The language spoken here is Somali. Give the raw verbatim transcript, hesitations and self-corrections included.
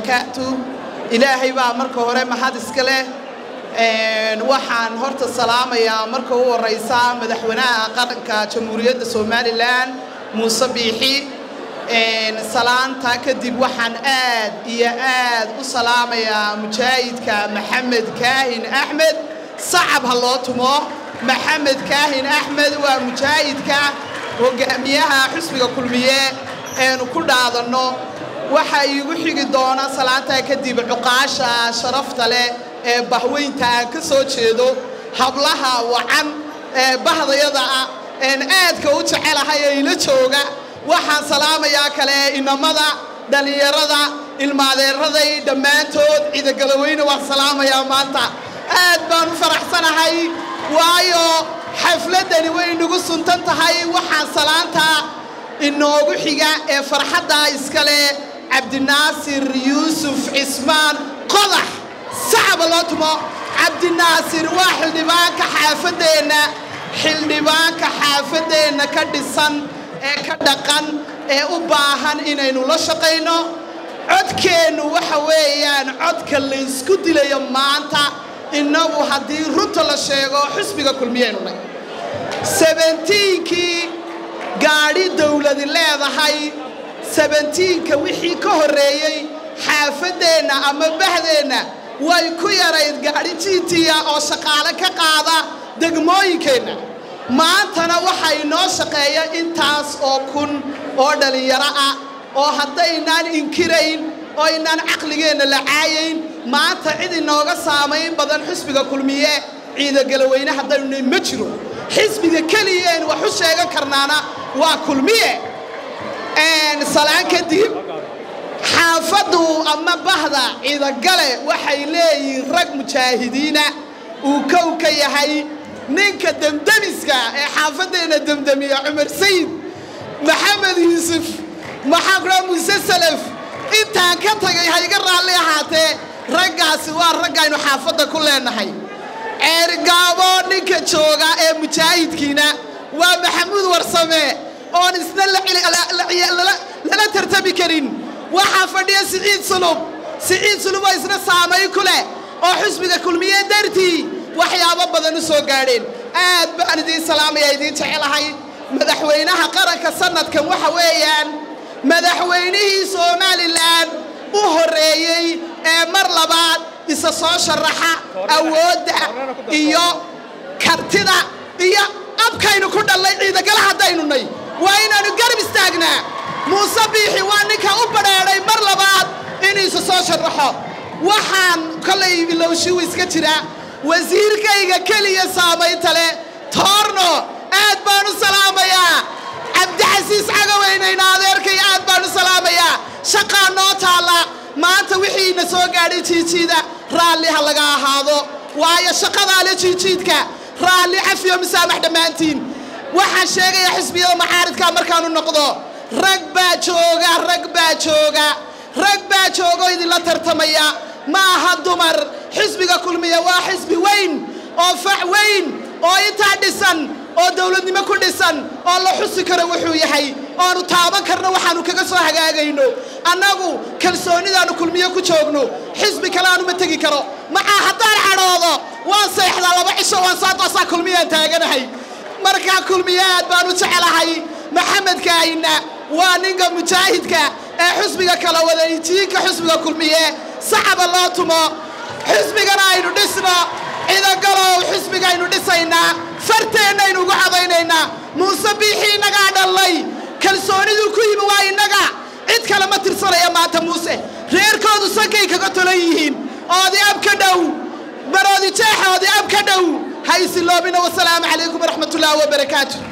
وبركاته إلهي بقى مركو هوري محاد اسكاله waxaan horta salaamayaa marka uu waraysaa madaxweynaha qaranka jamhuuriyadda Soomaaliland Muuse Biixi een salaanta kadib waxaan aad iyo aad u salaamayaa mujaahidka Maxamed Kaahin Axmed sacab haloo tumo Maxamed Kaahin Axmed waa mujaahidka hogaamiyaha xisbiga kulmiye ee ku dhaadano waxa igu xigi doona salaanta kadib cuqaasha sharafta leh ee bahweynta ka soo jeedo hablaha wacan ee bahdayada aan aadka u jecelahay ee ila jooga waxaan salaamayaa kale inamada dhalinyarada ilmaadeeraday dhamaantood cida galaweyna waan salaamayaa maanta aad baan u faraxsanahay waayo xafladani way nagu suntan tahay waxaan salaanta inoogu xiga ee farxadda iskale Abdinaasir Yuusuf Ismaan Qodax صعب لطمة عبد الناصر واحد دبان كحافدنا حل دبان كحافدنا كدسان كدقان أباهن إنه لا شقينا عد كانوا وحويان عد كل يسكت لي مانتا إنه هدي رت الشيء حسبك كل ميانونا سبعين كي قاري دولة الله هاي سبعين كوحي كهرية حافدنا أما بهدنا way ku yarayd gaari jiitiya oo shaqaale ka qaada degmooyinkeena maantana waxa inoo shaqeeya intaas oo kun oo dhalinyaro ah oo hadaynaan inkirayn oo inaan aqligeena la caayin maanta cid inooga saameyn badan xisbiga kulmiye ciida galaweyne hadaynu ma jiro xisbiga kaliyeen wax u sheegan karnaana waa kulmiye een salaan kadib xaafadu ama bahda ciida gale waxay leeyihiin rag mujaahidiina uu kow ka yahay ninka damdamiska ee xaafadeena damdamiya Umar Sayid Maxamed Yuusuf Maxamed Muuse Salaf inta ka tagay hayga raali ahaatee raggaasi waa ragaynu xaafada ku leenahay eergaabo ninka jooga ee mujaahidkiina waa Maxamuud Warsame oo isna la tartabi karin waxa fadhiya Saciid Sulub Saciid Sulub waa isna saamay kule oo xisbiga kulmiye dartii waxyaabo badan u soo gaareen aad baan idin salaamaya idin jecelahay madaxweynaha qaranka sanadkan waxa weeyaan madaxweynihii Soomaaliland u horeeyay ee mar labaad isa soo sharaxa awoodda iyo kartida iyo abkaynu ku dhalay ciida gala hadaynunay waa inaanu garab istaagnaa Muuse Biixi waa ninka u badheeray mar labaad inuu isa soo sharaxo waxaan kalay ilowshi iska jira wasiirkayga kaliya saameynta leh toorno aad baan u salaamayaa Cabdicasiis Cagaweyne adeerkay aad baan u salaamayaa shaqa noo taala maanta wixii na soo gaadhay jiijida raali ha laga ahaado waayo shaqada la jiijidka raali cafiyo misaamax dhamaantiin waxaan sheegay xisbiyada maxaaridka markaan u noqdo rag baa jooga rag baa jooga rag baa joogo idin la tartamaya ma aha dumar xisbiga kulmiye waa xisbi weyn oo fac weyn oo inta dhisan oo dawladnimo ku dhisan oo la xusi karo wuxuu yahay oo taaban karna waxaanu kaga soo hagaagayno annagu kalsoonidaanu kulmiye ku joogno xisbi kale aanu ma tagi karo ma haddaan xaroodo waan seexda laba cisho waan saadqasa kulmiye taaganahay marka kulmiye aad baan u jecelahay Maxamed Kaahin waa ninka mujaahidka ee xisbiga kala wadaytiinka xisbiga kulmiye sacab loo tumo xisbigana aynu dhisno ida galow xisbiga aynu dhisayna farteena aynu ugu cadaynayna Muuse Biixi naga dhalay kalsoonidu ku yimi waa inaga cid kale ma tirsanaya maanta Muuse reerkoodu sankay kaga tolan yihiin oodi ab ka dhow baroodi jeexoodi ab ka dhow haysi loobina wassalaamu calaykum waraxmatullaahi wabarakaatuh